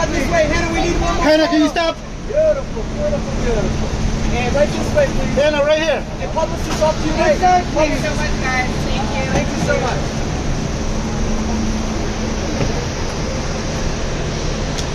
out this way. Hannah, we need one more. Hannah, can you stop? Beautiful, beautiful, beautiful. And right this way, please. Hannah, right here. And publicist off to your right. Thank you so much, guys. Thank you. Thank you so much.